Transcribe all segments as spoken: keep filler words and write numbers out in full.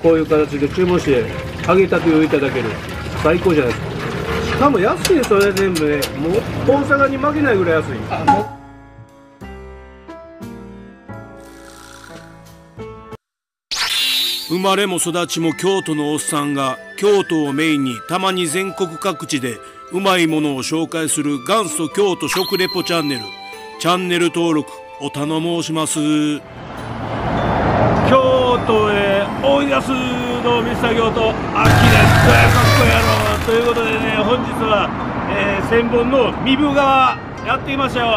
こういう形で注文して揚げたてをいただける、最高じゃないですか。しかも安い、それ全部ね、もう大阪に負けないぐらい安い。あ、もう生まれも育ちも京都のおっさんが京都をメインにたまに全国各地でうまいものを紹介する元祖京都食レポチャンネル。チャンネル登録お頼申します。京都へおいでやすのミスター京都、秋です。かっこやろ。ということでね、本日は、えー、千本の壬生川やってきましたよ。はい、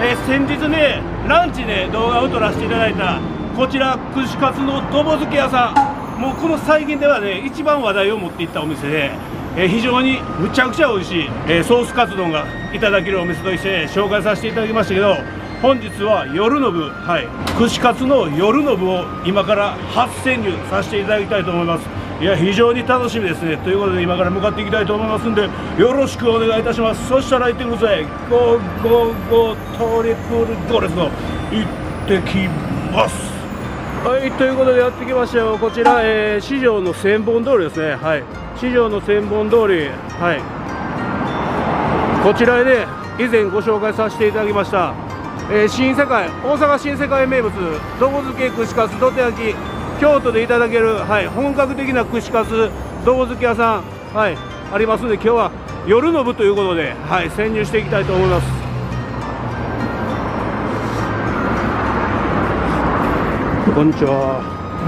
えー、先日ねランチで動画を撮らせていただいたこちら串カツのどぼ漬け屋さん、もうこの最近ではね一番話題を持っていったお店で、えー、非常にむちゃくちゃ美味しい、えー、ソースカツ丼がいただけるお店として紹介させていただきましたけど、本日は夜の部、はい、串カツの夜の部を今から初潜入させていただきたいと思います。いや、非常に楽しみですね。ということで今から向かっていきたいと思いますんで、よろしくお願いいたします。そしたら行ってください。ゴーゴーゴートリプルゴーレスの行ってきます。はい、ということでやってきましたよ。こちら、えー、四条の千本通りですね。はい、四条の千本通り、はい、こちらで、ね、以前ご紹介させていただきました、えー、新世界、大阪新世界名物どぼ漬け串カツどて焼き、京都でいただける、はい、本格的な串カツどぼ漬け屋さん、はい、ありますので、今日は夜の部ということで、はい、潜入していきたいと思います。こんにちは。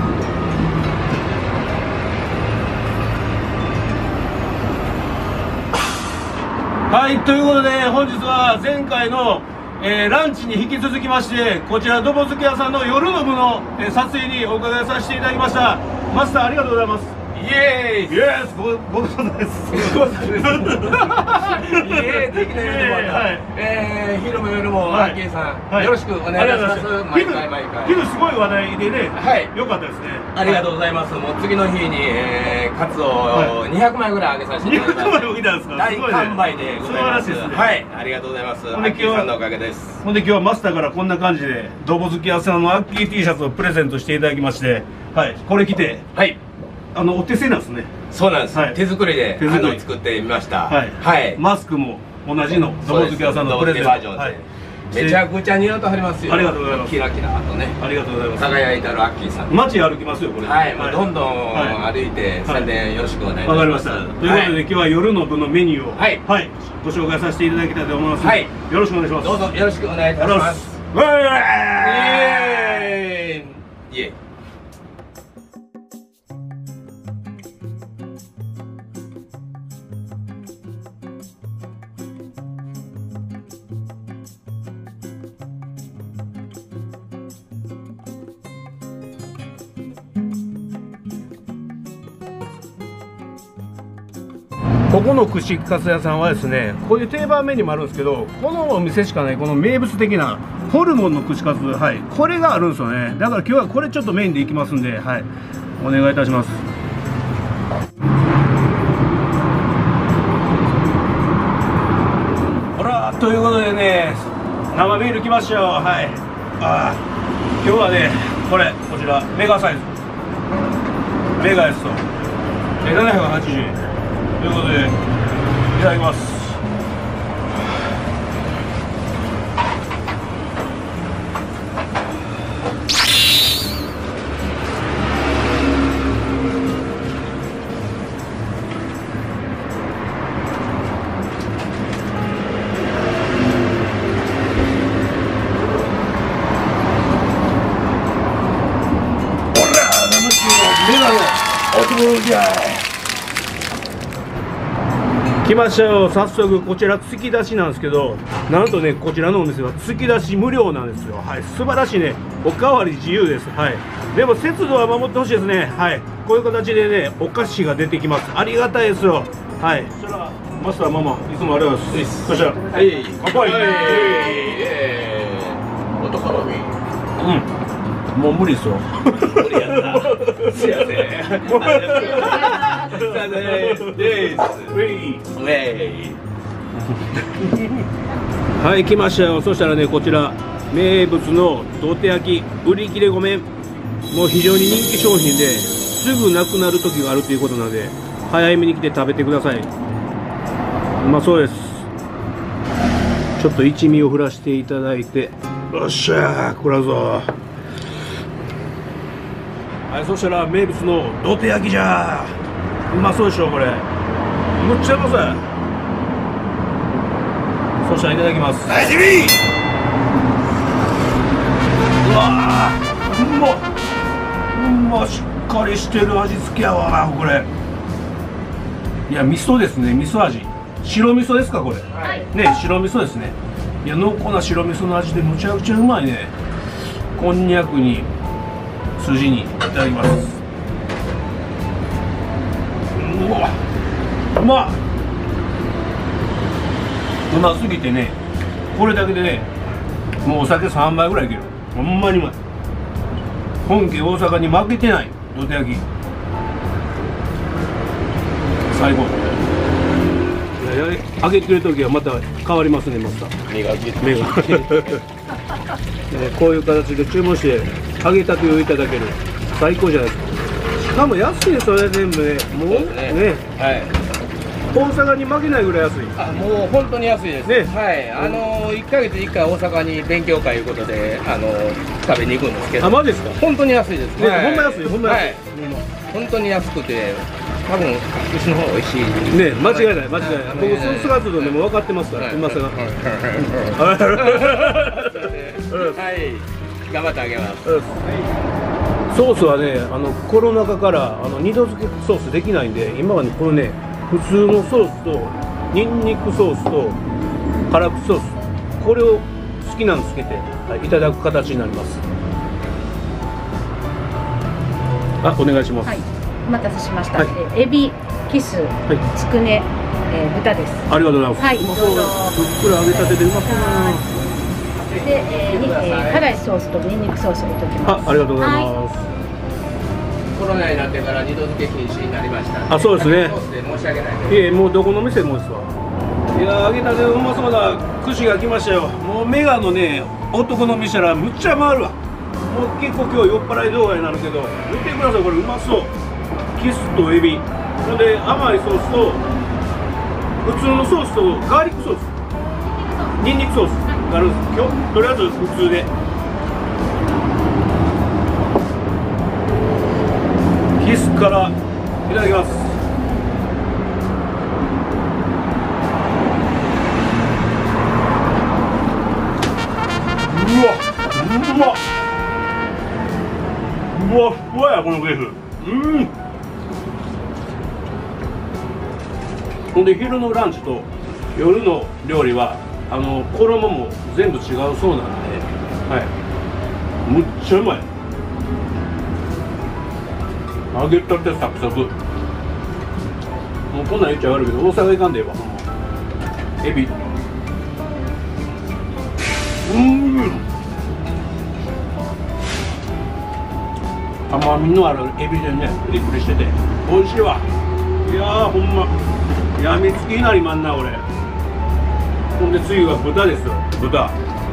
はい、ということで本日は前回の、えー、ランチに引き続きまして、こちらどぼ漬け屋さんの夜の部の、えー、撮影にお伺いさせていただきました。マスターありがとうございます。イエーイイエーイ、ごご無沙汰です。ご無沙汰です。イエーイできないよね。はい。えー、昼も夜もアッキーさん、よろしくお願いします。毎回毎回。昼すごい話題でね。はい。良かったですね。ありがとうございます。もう次の日にえカツをにひゃくまいぐらい揚げさせていただきました。にひゃくまいも来たんですか。大完売でございます。素晴らしいですね。はい。ありがとうございます。アッキーさんのおかげです。ほんで今日はマスターからこんな感じでどぼ漬け屋さんのアッキー T シャツをプレゼントしていただきまして、はい。これ着て、はい。あのお手製なんですね。そうなんです。手作りで作ってみました。はい。マスクも同じのどぼ漬け屋さんのプレゼントバージョンでめちゃくちゃ似合うとはりますよ。ありがとうございます。キラキラとね。ありがとうございます。輝いたるアッキーさん。街歩きますよこれ。はい。もうどんどん歩いて宣伝よろしくお願いします。わかりました。ということで今日は夜の部のメニューをはいご紹介させていただきたいと思います。はい。よろしくお願いします。どうぞよろしくお願いいたします。イエーイ。イエーイ。ここの串カツ屋さんはですね、こういう定番メニューもあるんですけど、このお店しかないこの名物的なホルモンの串カツ、はい、これがあるんですよね。だから今日はこれちょっとメインでいきますんで、はい、お願いいたします。ほら、ということでね、生ビール来ましたよ。はい、あ今日はね、これこちらメガサイズ、メガやつとななひゃくはちじゅうえんということでいただきます。来ましたよ。早速こちら突き出しなんですけど、なんとねこちらのお店は突き出し無料なんですよ。はい、素晴らしいね。おかわり自由です。はい、でも節度は守ってほしいですね。はい、こういう形でねお菓子が出てきます。ありがたいですよ。はい、そしたらマスターママいつもありがとうございます。そしたらはい乾杯。音からうんもう無理ですよ。無理やった。すいません。はい、来ましたよ。そしたらね、こちら名物のどて焼き売り切れごめん、もう非常に人気商品で、 すぐなくなる時があるということなので、早めに来て食べてください。うまそうです。ちょっと一味を振らせていただいて、よっしゃー、これだぞ。はい、そしたら名物の土手焼きじゃー。うまそうでしょこれ。むっちゃうまそうや。そしたらいただきます。はい、うわー、うまっ、うまっ、しっかりしてる味付けやわなこれ。いや、味噌ですね、味噌味。白味噌ですかこれ。はい、ね、白味噌ですね。いや、濃厚な白味噌の味でむちゃくちゃうまいね。こんにゃくに筋にいただきます。うわ、うまっ、うますぎてね、これだけでね、もうお酒さんばいぐらいいける。ほんまにうまい。本家大阪に負けてない土手焼き、最高。いやいや、揚げてる時はまた変わりますね。また目が目がこういう形で注文して揚げたてをいただける、最高じゃないですか。しかも安い、それ全部ね、もうね、 はい、 大阪に負けないぐらい安い。 あ、もう本当に安いですね。はい、あのいっかげついっかい大阪に勉強会いうことであの食べに行くんですけど。 あ、マジですか。 本当に安いですね。 ほんま安い、ほんま安い。 本当に安くて、多分うちの方が美味しい。 ね、間違いない、間違いない。僕ソースカツ丼でも分かってますから、うまさが。 はい、頑張ってあげます。 ソースはね、あのコロナ禍からあの二度漬けソースできないんで、今はね、これね、普通のソースとニンニクソースと辛口ソース、これを好きなのつけて、はい、いただく形になります。あ、お願いします。 はい、お待たせしました。 はい、 えエビ、キス、 はい、 つくね、えー、豚です。 ありがとうございます。 はい、 うまそう。ふっくら揚げたてでうまそうだな。 で、えーにえー、辛いソースとニンニクソースを置いておきます。 あ、ありがとうございます。 はい、 コロナになってから二度漬け禁止になりました。 あ、そうですね。 ソースで申し訳ないです。 いえ、もうどこの店もですわ。いやー、揚げたてうまそうな串が来ましたよ。もうメガのね、男の店らむっちゃ回るわ。もう結構今日酔っ払い動画になるけど、見てください、これうまそう。キスとエビ、それで甘いソースと普通のソースとガーリックソース、ニンニクソースがあるんです。今日とりあえず普通でキスからいただきます。うわ、うまっ、うわふわやこのビーフ。うん。ほんで昼のランチと夜の料理はあの衣も全部違うそうなんで、はい、むっちゃうまい。揚げたてサクサク。もうこんなん言っちゃ悪いけど大阪行かんでええわ。エビ、うん、甘みのあるエビでね、プリプリしてて美味しいわ。いやー、ほんまやみつきになりまんな俺。ほんで次は豚ですよ、豚。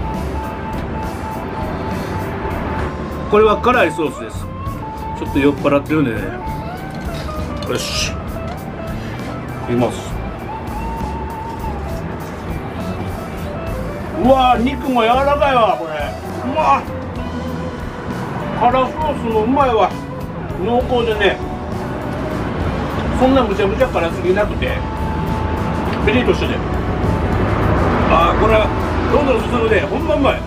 これは辛いソースです。ちょっと酔っ払ってるんでね。よし、いきます。うわー、肉も柔らかいわこれ。うわー、辛ソースもうまいわ。濃厚でね、そんなむちゃむちゃ辛すぎなくてピリッとしてて、あー、これはどんどん進むで、ほんまうまい。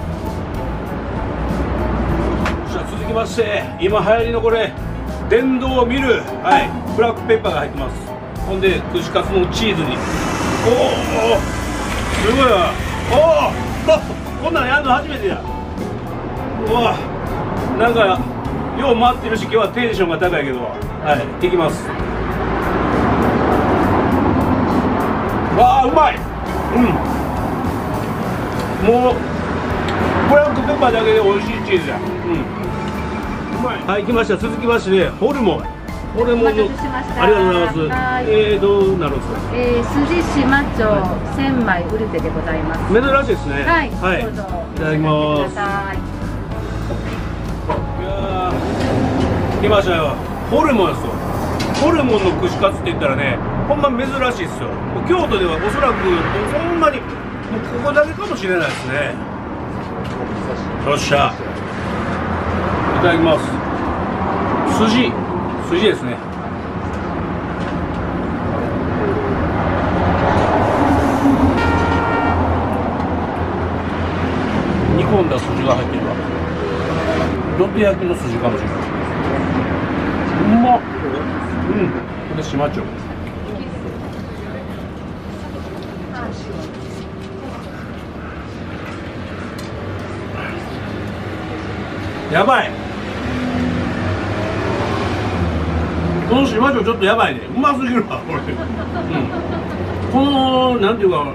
じゃあ続きまして、今流行りのこれ電動ミル、はい、ブラックペッパーが入ってます。ほんで串カツのチーズに、おお、すごいわ。おおこんなんやるの初めてや。うわ、なんかよう回ってるし、今日はテンションが高いけど、はい、いきます。わあ、うまい。うん、もうブラックペッパーだけで美味しいチーズや。うん、うまい。はい、来ました。続きましてホルモン。ホルモンの、ありがとうございます。えー、どうなるんですか。 えー、筋しまちょ千枚ウルテでございます。 珍しいですね。 はい、 はい、 どうぞいただきます。いやー、来ましたよ。 ホルモンですよ。ホルモンの串カツって言ったらね、ほんま珍しいですよ。京都ではおそらくそんなにもうここだけかもしれないですね。よっしゃ、いただきます。筋筋ですね。煮込んだ筋が入ってるわ。どて焼きの筋かもしれない。うまっ。うん、これ島町。やばい。この島町ちょっとやばいね。うますぎるわこれ。うん、このなんていうか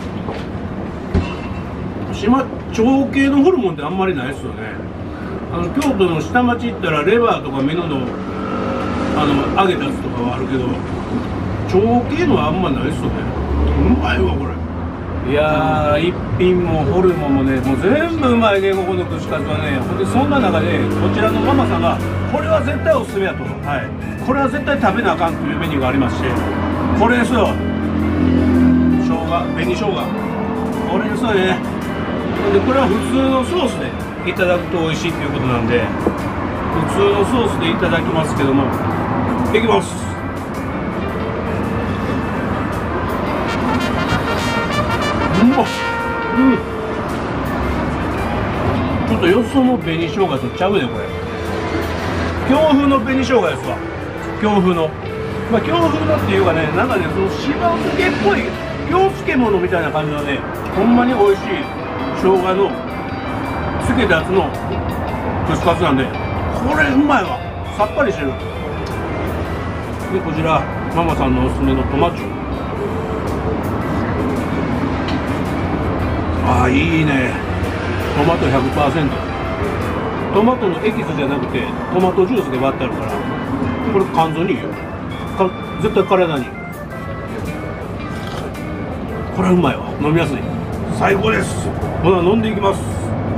島町系のホルモンってあんまりないですよね。あの京都の下町行ったらレバーとかメノのあの揚げたやつとかはあるけど、長系のはあんまないっすよね。うまいわこれ。いやー、一品もホルモンもね、もう全部うまいね、ここの串カツはね。ほんでそんな中でこちらのママさんがこれは絶対おすすめやと、はい、これは絶対食べなあかんというメニューがありまして、これですよ。生姜、紅生姜、これですよね。でこれは普通のソースでいただくと美味しいということなんで、普通のソースでいただきますけども、いきます。うまっ。うん、ちょっとよその紅生姜とちゃうねこれ。京風の紅生姜ですわ。京風の、まあ京風のっていうかね、なんかね、そのしば漬けっぽい京漬物みたいな感じのね、ほんまに美味しい生姜の漬けたやつの串カツなんで、これうまいわ。さっぱりしてる。でこちらママさんのおすすめのトマチュ。ああいいね。トマト ひゃくパーセント、 トマトのエキスじゃなくてトマトジュースで割ってあるから、これ肝臓にいいよ。か絶対体にいい。これはうまいわ。飲みやすい。最高です。ほな飲んでいきます。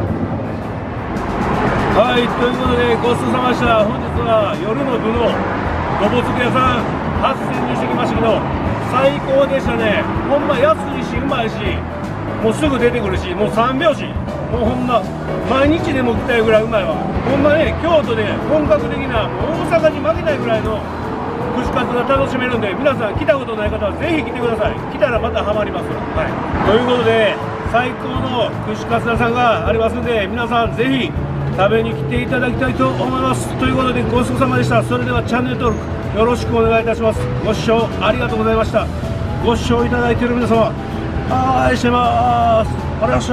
はい、ということでごちそうさまでした。本日は夜の部のごぼう漬け屋さんはっせんにしてきましたけど、最高でしたね。ほんま安いしうまいし、もうすぐ出てくるし、もう三拍子、もうほんま毎日でも来たいぐらいうまいわ。ほんまね、京都で本格的なもう大阪に負けないぐらいの串カツが楽しめるんで、皆さん来たことない方はぜひ来てください。来たらまたハマります。はい、ということで最高の串カツ屋さんがありますんで、皆さんぜひ食べに来ていただきたいと思います。ということでごちそうさまでした。それではチャンネル登録よろしくお願いいたします。ご視聴ありがとうございました。ご視聴いただいている皆様、愛してます。ありがとうございました。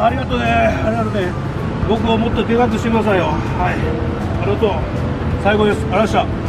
ありがとうね。ありがとうね。僕をもっとでかくしてくださいよ。はい、ありがとう。最後です。ありがとうございました。